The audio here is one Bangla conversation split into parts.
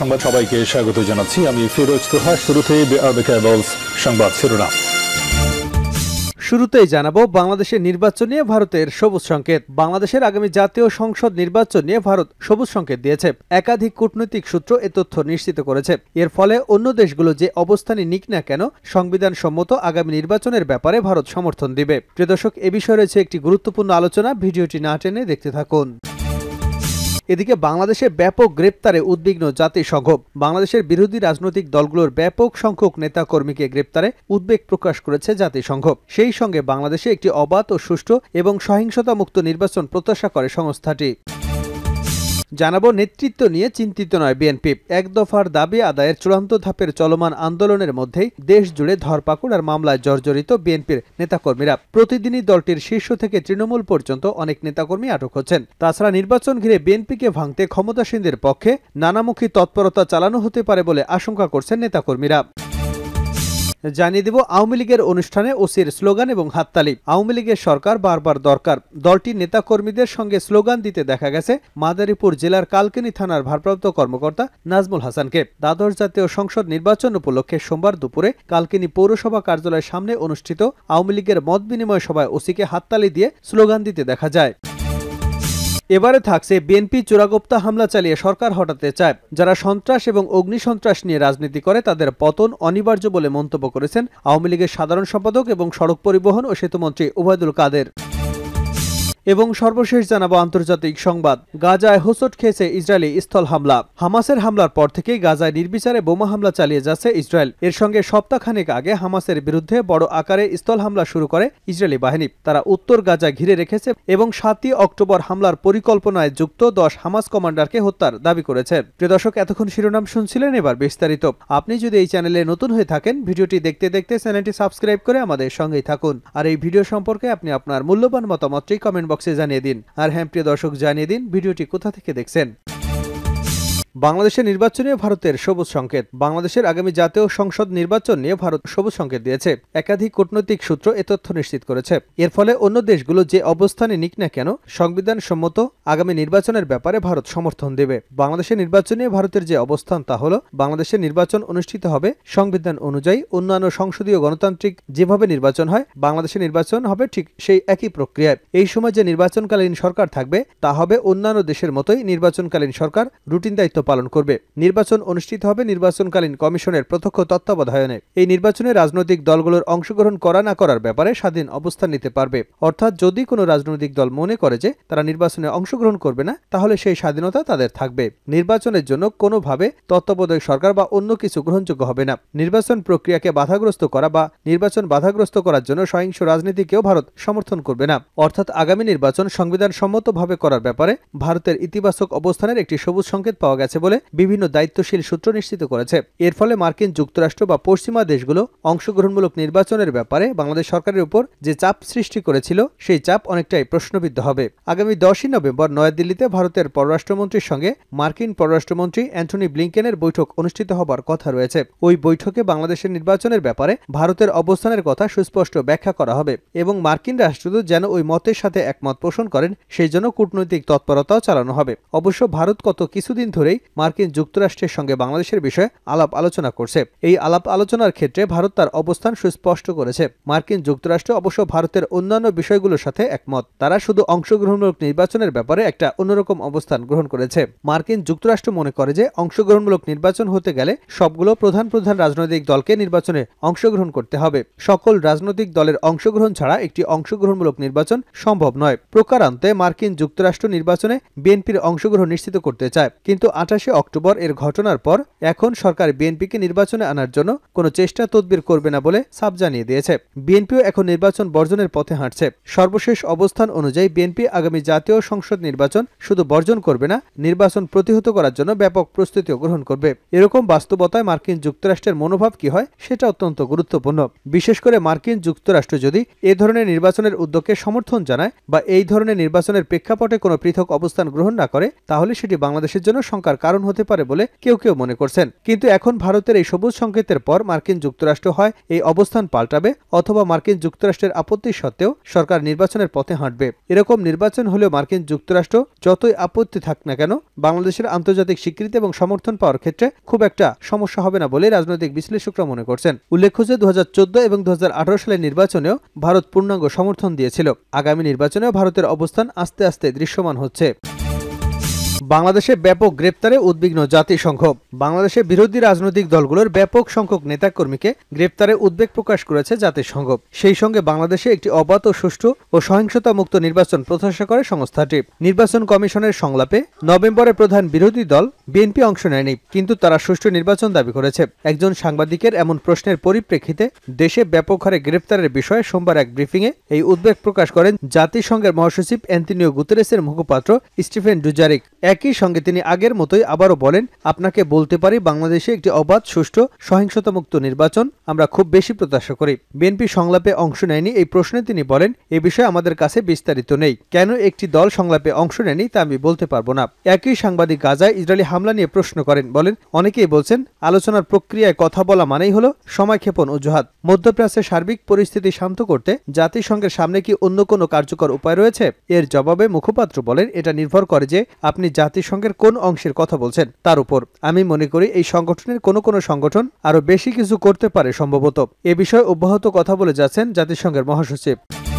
সংবাদ সবাইকে স্বাগত জানাচ্ছি। আমি ফিরোজ তোহা। শুরুতেই সংবাদ শিরোনাম। শুরুতেই জানাবো বাংলাদেশের নির্বাচন নিয়ে ভারতের সবুজ সংকেত। বাংলাদেশের আগামী জাতীয় সংসদ নির্বাচন নিয়ে ভারত সবুজ সংকেত দিয়েছে। একাধিক কূটনৈতিক সূত্র এ তথ্য নিশ্চিত করেছে। এর ফলে অন্য দেশগুলো যে অবস্থানে নিক না কেন, সংবিধান সম্মত আগামী নির্বাচনের ব্যাপারে ভারত সমর্থন দিবে। প্রিয় দর্শক, এ বিষয়ে রয়েছে একটি গুরুত্বপূর্ণ আলোচনা, ভিডিওটি না টেনে দেখতে থাকুন। এদিকে বাংলাদেশে ব্যাপক গ্রেপ্তারে উদ্বিগ্ন জাতিসংঘ। বাংলাদেশের বিরোধী রাজনৈতিক দলগুলোর ব্যাপক সংখ্যক নেতাকর্মীকে গ্রেপ্তারে উদ্বেগ প্রকাশ করেছে জাতিসংঘ। সেই সঙ্গে বাংলাদেশে একটি অবাধ ও সুষ্ঠু এবং সহিংসতা মুক্ত নির্বাচন প্রত্যাশা করে সংস্থাটি। জানাবো, নেতৃত্ব নিয়ে চিন্তিত নয় বিএনপি। এক দফার দাবি আদায়ের চূড়ান্ত ধাপের চলমান আন্দোলনের মধ্যেই দেশ জুড়ে ধরপাকড় আর মামলায় জর্জরিত বিএনপির নেতাকর্মীরা। প্রতিদিনই দলটির শীর্ষ থেকে তৃণমূল পর্যন্ত অনেক নেতাকর্মী আটক হচ্ছেন। তাছাড়া নির্বাচন ঘিরে বিএনপিকে ভাঙতে ক্ষমতাসীনদের পক্ষে নানামুখী তৎপরতা চালানো হতে পারে বলে আশঙ্কা করছেন নেতাকর্মীরা। জানিয়ে দিব, আওয়ামী লীগের অনুষ্ঠানে ওসির স্লোগান এবং হাততালি। আওয়ামী লীগের সরকার বারবার দরকার। দলটির নেতাকর্মীদের সঙ্গে স্লোগান দিতে দেখা গেছে মাদারীপুর জেলার কালকিনি থানার ভারপ্রাপ্ত কর্মকর্তা নাজমুল হাসানকে। দ্বাদশ জাতীয় সংসদ নির্বাচন উপলক্ষে সোমবার দুপুরে কালকিনি পৌরসভা কার্যালয়ের সামনে অনুষ্ঠিত আওয়ামী লীগের মত বিনিময় সভায় ওসিকে হাততালি দিয়ে স্লোগান দিতে দেখা যায়। এবারে থাকছে, বিএনপি চোরাগোপ্তা হামলা চালিয়ে সরকার হটাতে চায়। যারা সন্ত্রাস এবং অগ্নিসন্ত্রাস নিয়ে রাজনীতি করে তাদের পতন অনিবার্য বলে মন্তব্য করেছেন আওয়ামী লীগের সাধারণ সম্পাদক এবং সড়ক পরিবহন ও সেতুমন্ত্রী ওবায়দুল কাদের। এবং সর্বশেষ জানাবো আন্তর্জাতিক সংবাদ। গাজায় হোঁচট খেয়েছে ইসরায়েলি স্থল হামলা। হামাসের হামলার পর থেকেই গাজায় নির্বিচারে বোমা হামলা চালিয়ে যাচ্ছে ইসরায়েল। এর সঙ্গে সপ্তাহখানেক আগে হামাসের বিরুদ্ধে বড় আকারে স্থল হামলা শুরু করে ইসরায়েলি বাহিনী। তারা উত্তর গাজা ঘিরে রেখেছে এবং 7ই অক্টোবর হামলার পরিকল্পনায় যুক্ত 10 হামাস কমান্ডারকে হত্যার দাবি করেছে। প্রিয় দর্শক, এতক্ষণ শিরোনাম শুনছিলেন, এবার বিস্তারিত। আপনি যদি এই চ্যানেলে নতুন হয়ে থাকেন, ভিডিওটি দেখতে দেখতে চ্যানেলটি সাবস্ক্রাইব করে আমাদের সঙ্গেই থাকুন। আর এই ভিডিও সম্পর্কে আপনি আপনার মূল্যবান মতামতটি কমেন্ট বক্সে জানিয়ে দিন। আর হ্যাঁ প্রিয় দর্শক, জানিয়ে দিন ভিডিওটি কোথা থেকে দেখছেন। বাংলাদেশের নির্বাচন নিয়ে ভারতের সবুজ সংকেত। বাংলাদেশের আগামী জাতীয় সংসদ নির্বাচন নিয়ে ভারত সবুজ সংকেত দিয়েছে। একাধিক কূটনৈতিক সূত্র এ তথ্য নিশ্চিত করেছে। এর ফলে অন্য দেশগুলো যে অবস্থানে নিক না কেন, সংবিধান সম্মত আগামী নির্বাচনের ব্যাপারে ভারত সমর্থন দেবে। বাংলাদেশের নির্বাচন নিয়ে ভারতের যে অবস্থান তা হলো, বাংলাদেশের নির্বাচন অনুষ্ঠিত হবে সংবিধান অনুযায়ী। অন্যান্য সংসদীয় গণতান্ত্রিক যেভাবে নির্বাচন হয়, বাংলাদেশের নির্বাচন হবে ঠিক সেই একই প্রক্রিয়ায়। এই সময় যে নির্বাচনকালীন সরকার থাকবে তা হবে অন্যান্য দেশের মতোই নির্বাচনকালীন সরকার রুটিন দায়িত্ব পালন করবে। নির্বাচন অনুষ্ঠিত হবে নির্বাচনকালীন কমিশনের প্রত্যক্ষ তত্ত্বাবধানে। এই নির্বাচনে রাজনৈতিক দলগুলোর অংশগ্রহণ করা না করার ব্যাপারে স্বাধীন অবস্থান নিতে পারবে। অর্থাৎ যদি কোনো রাজনৈতিক দল মনে করে যে তারা নির্বাচনে অংশগ্রহণ করবে না, তাহলে সেই স্বাধীনতা তাদের থাকবে। নির্বাচনের জন্য কোনোভাবে তত্ত্বাবধায়ক সরকার বা অন্য কিছু গ্রহণযোগ্য হবে না। নির্বাচন প্রক্রিয়াকে বাধাগ্রস্ত করা বা নির্বাচন বাধাগ্রস্ত করার জন্য সহিংস রাজনীতিকেও ভারত সমর্থন করবে না। অর্থাৎ আগামী নির্বাচন সংবিধান সম্মতভাবে করার ব্যাপারে ভারতের ইতিবাচক অবস্থানের একটি সবুজ সংকেত পাওয়া গেছে বলে বিভিন্ন দায়িত্বশীল সূত্র নিশ্চিত করেছে। এর ফলে মার্কিন যুক্তরাষ্ট্র বা পশ্চিমা দেশগুলো অংশগ্রহণমূলক নির্বাচনের ব্যাপারে বাংলাদেশ সরকারের উপর যে চাপ সৃষ্টি করেছিল, সেই চাপ অনেকটাই প্রশ্নবিদ্ধ হবে। আগামী 10ই নভেম্বর নয়াদিল্লিতে ভারতের পররাষ্ট্রমন্ত্রীর সঙ্গে মার্কিন পররাষ্ট্রমন্ত্রী অ্যান্টনি ব্লিংকেনের বৈঠক অনুষ্ঠিত হবার কথা রয়েছে। ওই বৈঠকে বাংলাদেশের নির্বাচনের ব্যাপারে ভারতের অবস্থানের কথা সুস্পষ্ট ব্যাখ্যা করা হবে এবং মার্কিন রাষ্ট্রদূত যেন ওই মতের সাথে একমত পোষণ করেন, সেই জন্য কূটনৈতিক তৎপরতাও চালানো হবে। অবশ্য ভারত গত কিছুদিন ধরেই মার্কিন যুক্তরাষ্ট্রের সঙ্গে বাংলাদেশের বিষয়ে আলাপ আলোচনা করছে। এই আলাপ আলোচনার ক্ষেত্রে ভারত তার অবস্থান সুস্পষ্ট করেছে। মার্কিন যুক্তরাষ্ট্র অবশ্য ভারতের অন্যান্য বিষয়গুলোর সাথে একমত। তারা শুধু অংশগ্রহণমূলক নির্বাচনের ব্যাপারে একটা অন্যরকম অবস্থান গ্রহণ করেছে। মার্কিন যুক্তরাষ্ট্র মনে করে যে অংশগ্রহণমূলক নির্বাচন হতে গেলে সবগুলো প্রধান রাজনৈতিক দলকে নির্বাচনে অংশগ্রহণ করতে হবে। সকল রাজনৈতিক দলের অংশগ্রহণ ছাড়া একটি অংশগ্রহণমূলক নির্বাচন সম্ভব নয়। প্রকারান্তে মার্কিন যুক্তরাষ্ট্র নির্বাচনে বিএনপির অংশগ্রহণ নিশ্চিত করতে চায়, কিন্তু 28 অক্টোবর এর ঘটনার পর এখন সরকার বিএনপিকে নির্বাচনে আনার জন্য কোনো চেষ্টা তদবির করবে না বলে সাফ জানিয়ে দিয়েছে। বিএনপিও এখন নির্বাচন বর্জনের পথে হাঁটছে। সর্বশেষ অবস্থান অনুযায়ী বিএনপি আগামী জাতীয় সংসদ নির্বাচন শুধু বর্জন করবে না, নির্বাচন প্রতিহত করার জন্য ব্যাপক প্রস্তুতিও গ্রহণ করবে। এরকম বাস্তবতায় মার্কিন যুক্তরাষ্ট্রের মনোভাব কি হয় সেটা অত্যন্ত গুরুত্বপূর্ণ। বিশেষ করে মার্কিন যুক্তরাষ্ট্র যদি এ ধরনের নির্বাচনের উদ্যোগকে সমর্থন জানায় বা এই ধরনের নির্বাচনের প্রেক্ষাপটে কোনো পৃথক অবস্থান গ্রহণ না করে, তাহলে সেটি বাংলাদেশের জন্য শঙ্কার কারণ হতে পারে বলে কেউ কেউ মনে করছেন। কিন্তু এখন ভারতের এই সবুজ সংকেতের পর মার্কিন যুক্তরাষ্ট্র হয় এই অবস্থান পাল্টাবে অথবা মার্কিন যুক্তরাষ্ট্রের আপত্তি সত্ত্বেও সরকার নির্বাচনের পথে হাঁটবে। এরকম নির্বাচন হলেও মার্কিন যুক্তরাষ্ট্র যতই আপত্তি থাক না কেন বাংলাদেশের আন্তর্জাতিক স্বীকৃতি এবং সমর্থন পাওয়ার ক্ষেত্রে খুব একটা সমস্যা হবে না বলে রাজনৈতিক বিশ্লেষকরা মনে করছেন। উল্লেখ্য যে 2014 এবং 2018 সালের নির্বাচনেও ভারত পূর্ণাঙ্গ সমর্থন দিয়েছিল। আগামী নির্বাচনেও ভারতের অবস্থান আস্তে আস্তে দৃশ্যমান হচ্ছে। বাংলাদেশে ব্যাপক গ্রেপ্তারে উদ্বিগ্ন জাতিসংঘ। বাংলাদেশে বিরোধী রাজনৈতিক দলগুলোর ব্যাপক সংখ্যক নেতাকর্মীকে গ্রেপ্তারে উদ্বেগ প্রকাশ করেছে জাতিসংঘ। সেই সঙ্গে বাংলাদেশে একটি অবাধ ও সুষ্ঠু ও সহিংসতা মুক্ত নির্বাচন প্রত্যাশা করে সংস্থাটি। নির্বাচন কমিশনের সংলাপে নভেম্বরে প্রধান বিরোধী দল বিএনপি অংশ নেয়নি, কিন্তু তারা সুষ্ঠু নির্বাচন দাবি করেছে। একজন সাংবাদিকের এমন প্রশ্নের পরিপ্রেক্ষিতে দেশে ব্যাপক হারে গ্রেপ্তারের বিষয়ে সোমবার এক ব্রিফিংয়ে এই উদ্বেগ প্রকাশ করেন জাতিসংঘের মহাসচিব অ্যান্টনিও গুতেরেসের মুখপাত্র স্টিফেন ডুজারিক। একই সঙ্গে তিনি আগের মতোই আবারও বলেন, আপনাকে বলতে পারি বাংলাদেশে একটি অবাধ, সুষ্ঠু, সহিংসতামুক্ত নির্বাচন আমরা খুব বেশি প্রত্যাশা করি। বিএনপি সংলাপে অংশ নেয়নি এই প্রশ্নে তিনি বলেন, এ বিষয়ে আমাদের কাছে বিস্তারিত নেই। কেন একটি দল সংলাপে অংশ নেয়নি তা আমি বলতে পারবো না। একই সাংবাদিক গাজায় ইসরায়েলি হামলা নিয়ে প্রশ্ন করেন, বলেন, অনেকেই বলছেন আলোচনার প্রক্রিয়ায় কথা বলা মানেই হলো সময়ক্ষেপণ অজুহাত। মধ্যপ্রাচ্যের সার্বিক পরিস্থিতি শান্ত করতে জাতিসংঘের সামনে কি অন্য কোনো কার্যকর উপায় রয়েছে? এর জবাবে মুখপাত্র বলেন, এটা নির্ভর করে যে আপনি জাতিসংঘের কোন অংশের কথা বলছেন তার উপর। আমি মনে করি এই সংগঠনের কোনো সংগঠন আরো বেশি কিছু করতে পারে সম্ভবত। এ বিষয়ে অব্যাহত কথা বলে যাচ্ছেন জাতিসংঘের মহাসচিব।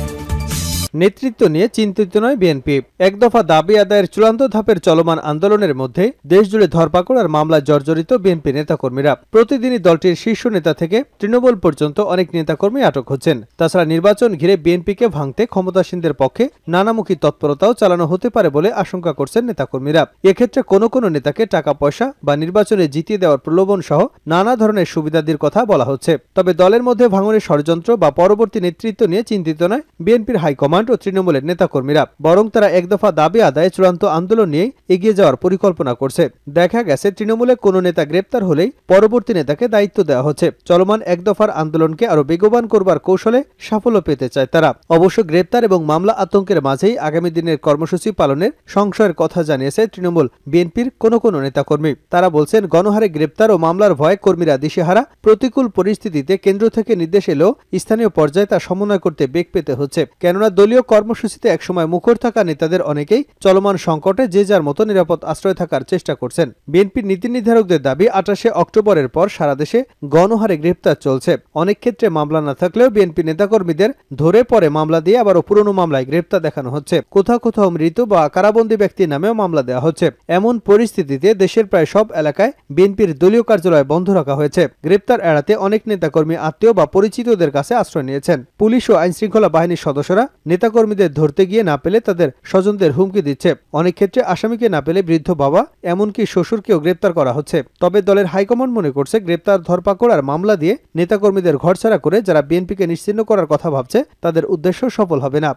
নেতৃত্ব নিয়ে চিন্তিত নয় বিএনপি। এক দফা দাবি আদায়ের চূড়ান্ত ধাপের চলমান আন্দোলনের মধ্যে দেশজুড়ে ধরপাকড় আর মামলায় জর্জরিত বিএনপি নেতাকর্মীরা। প্রতিদিনই দলটির শীর্ষ নেতা থেকে তৃণমূল পর্যন্ত অনেক নেতাকর্মী আটক হচ্ছেন। তাছাড়া নির্বাচন ঘিরে বিএনপিকে ভাঙতে ক্ষমতাসীনদের পক্ষে নানামুখী তৎপরতাও চালানো হতে পারে বলে আশঙ্কা করছেন নেতাকর্মীরা। এক্ষেত্রে কোনো নেতাকে টাকা পয়সা বা নির্বাচনে জিতিয়ে দেওয়ার প্রলোভন সহ নানা ধরনের সুবিধাদির কথা বলা হচ্ছে। তবে দলের মধ্যে ভাঙনের ষড়যন্ত্র বা পরবর্তী নেতৃত্ব নিয়ে চিন্তিত নয় বিএনপির হাইকমান্ড ও তৃণমূলের নেতাকর্মীরা, বরং তারা এক দফা দাবি আদায়ে চূড়ান্ত আন্দোলন নিয়ে এগিয়ে যাওয়ার পরিকল্পনা করছে। দেখা গেছে তৃণমূলে কোনো নেতা গ্রেপ্তার হলেই পরবর্তী নেতাকে দায়িত্ব দেওয়া হচ্ছে। চলমান এক দফার আন্দোলনকে আরো বেগবান করবার কৌশলে সাফল্য পেতে চায় তারা। অবশ্য গ্রেপ্তার এবং মামলা আতঙ্কের মাঝেই আগামী দিনের কর্মসূচি পালনের সংশয়ের কথা জানিয়েছে তৃণমূল বিএনপির কোনো নেতাকর্মী। তারা বলছেন, গণহারে গ্রেপ্তার ও মামলার ভয়ে কর্মীরা দিশেহারা। প্রতিকূল পরিস্থিতিতে কেন্দ্র থেকে নির্দেশ এলেও স্থানীয় পর্যায়ে তা সমন্বয় করতে বেগ পেতে হচ্ছে। কেননা দলীয় কর্মসূচিতে একসময় মুখর থাকা নেতাদের অনেকেই চলমান সংকটে যে যার মতো নিরাপদ আশ্রয় থাকার চেষ্টা করছেন। বিএনপির নীতি নির্ধারকদের দাবি, 28 অক্টোবরের পর সারা দেশে গণহারে গ্রেপ্তার চলছে। অনেক ক্ষেত্রে মামলা না থাকলেও বিএনপি নেতাকর্মীদের ধরে পরে মামলা দিয়ে আবারও পুরনো মামলায় গ্রেপ্তার দেখানো হচ্ছে। কোথাও মৃত বা কারাবন্দী ব্যক্তির নামেও মামলা দেওয়া হচ্ছে। এমন পরিস্থিতিতে দেশের প্রায় সব এলাকায় বিএনপির দলীয় কার্যালয় বন্ধ রাখা হয়েছে। গ্রেপ্তার এড়াতে অনেক নেতাকর্মী আত্মীয় বা পরিচিতদের কাছে আশ্রয় নিয়েছেন। পুলিশ ও আইনশৃঙ্খলা বাহিনীর সদস্যরা নেতাকর্মীদের ধরতে গিয়ে না পেলে তাদের স্বজনদের হুমকি দিচ্ছে। অনেক ক্ষেত্রে আসামিকে না পেলে বৃদ্ধ বাবা, এমনকি শ্বশুরকেও গ্রেপ্তার করা হচ্ছে। তবে দলের হাইকমান্ড মনে করছে, গ্রেপ্তার, ধরপাকড় আর মামলা দিয়ে নেতাকর্মীদের ঘরছাড়া করে যারা বিএনপিকে নিশ্চিহ্ন করার কথা ভাবছে তাদের উদ্দেশ্য সফল হবে না।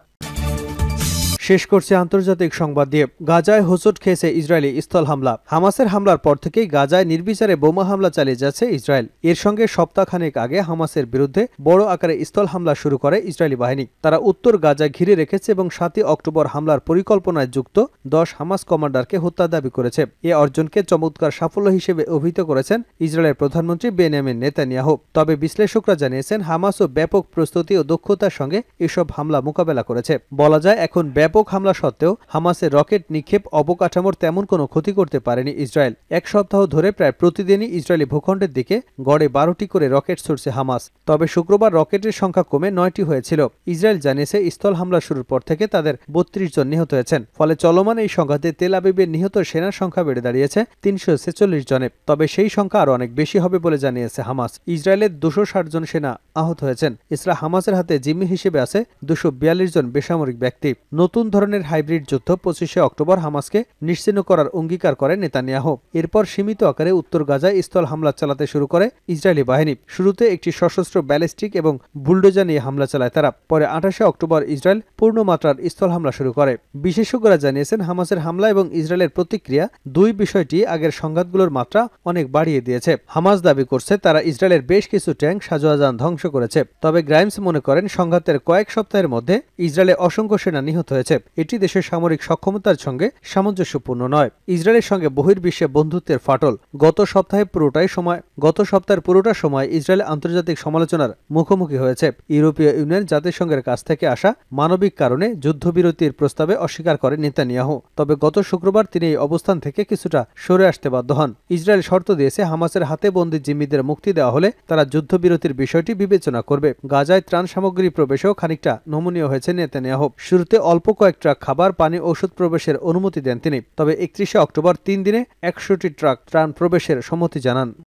শেষ করছে আন্তর্জাতিক সংবাদ দিয়ে। গাজায় হোঁচট খেয়েছে ইসরায়েলি স্থল হামলা। হামাসের হামলার পর থেকেই গাজায় নির্বিচারে বোমা হামলা চালিয়ে যাচ্ছে ইসরায়েল। এর সঙ্গে সপ্তাহখানেক আগে হামাসের বিরুদ্ধে বড় আকারে স্থল হামলা শুরু করে ইসরায়েলি বাহিনী। তারা উত্তর গাজা ঘিরে রেখেছে এবং 7 অক্টোবর হামলার পরিকল্পনায় যুক্ত 10 হামাস কমান্ডারকে হত্যা দাবি করেছে। এ অর্জনকে চমৎকার সাফল্য হিসেবে অভিহিত করেছেন ইসরায়েলের প্রধানমন্ত্রী বেনিয়ামিন নেতানিয়াহু। তবে বিশ্লেষকরা জানিয়েছেন, হামাসও ব্যাপক প্রস্তুতি ও দক্ষতার সঙ্গে এসব হামলা মোকাবেলা করেছে। বলা যায়, এখন ব্যাপক হামলা সত্ত্বেও হামাসের রকেট নিক্ষেপ অবকাঠামোর তেমন কোনো ক্ষতি করতে পারেনি ইসরায়েল। এক সপ্তাহ ধরে প্রায় প্রতিদিনই ইসরায়েলি ভূখণ্ডের দিকে গড়ে 12টি করে রকেট ছুড়ছে হামাস। তবে শুক্রবার রকেটের সংখ্যা কমে 9টি হয়েছিল। ইসরায়েল জানিয়েছে, স্থল হামলা শুরুর পর থেকে তাদের 32 জন নিহত হয়েছেন। ফলে চলমান এই সংঘাতে তেল আবিবের নিহত সেনার সংখ্যা বেড়ে দাঁড়িয়েছে 346 জনে। তবে সেই সংখ্যা আরো অনেক বেশি হবে বলে জানিয়েছে হামাস। ইসরায়েলের 260 জন সেনা আহত হয়েছেন। এছাড়া হামাসের হাতে জিম্মি হিসেবে আছে 242 জন বেসামরিক ব্যক্তি। নতুন ধরনের হাইব্রিড যুদ্ধ 25 অক্টোবর হামাসকে নিশ্চিহ্ন করার অঙ্গীকার করে নেতানিয়াহু। এরপর সীমিত আকারে উত্তর গাজায় স্থল হামলা চালাতে শুরু করে ইসরায়েলি বাহিনী। শুরুতে একটি সশস্ত্র ব্যালিস্টিক এবং বুলডোজার নিয়ে হামলা চালায় তারা। পরে 28 অক্টোবর ইসরায়েল পূর্ণমাত্রার স্থল হামলা শুরু করে। বিশেষজ্ঞরা জানিয়েছেন, হামাসের হামলা এবং ইসরায়েলের প্রতিক্রিয়া দুই বিষয়টি আগের সংঘাতগুলোর মাত্রা অনেক বাড়িয়ে দিয়েছে। হামাস দাবি করছে তারা ইসরায়েলের বেশ কিছু ট্যাঙ্ক, সাজোয়াজান ধ্বংস করেছে। তবে গ্রাইমস মনে করেন, সংঘাতের কয়েক সপ্তাহের মধ্যে ইসরায়েলে অসংখ্য সেনা নিহত হয়েছে। হয়েছে এটি দেশের সামরিক সক্ষমতার সঙ্গে সামঞ্জস্যপূর্ণ নয়। ইসরায়েলের সঙ্গে বহির্বিশ্বে বন্ধুত্বের ফাটল। গত সপ্তাহের পুরোটা সময় ইসরায়েল আন্তর্জাতিক সমালোচনার মুখোমুখি হয়েছে। ইউরোপীয় ইউনিয়ন জাতিসংঘের কাছ থেকে আসা মানবিক কারণে যুদ্ধবিরতির প্রস্তাবে অস্বীকার করে নেতানিয়াহু। তবে গত শুক্রবার তিনি এই অবস্থান থেকে কিছুটা সরে আসতে বাধ্য হন। ইসরায়েল শর্ত দিয়েছে হামাসের হাতে বন্দী জিম্মিদের মুক্তি দেওয়া হলে তারা যুদ্ধবিরতির বিষয়টি বিবেচনা করবে। গাজায় ত্রাণ সামগ্রী প্রবেশেও খানিকটা নমনীয় হয়েছে নেতানিয়াহু। শুরুতে অল্প কয়েক ট্রাক খাবার, পানি, ঔষধ প্রবেশের অনুমতি দেন তিনি। তবে 31 অক্টোবর 3 দিনে 100টি ট্রাক ত্রাণ প্রবেশের সম্মতি জানান।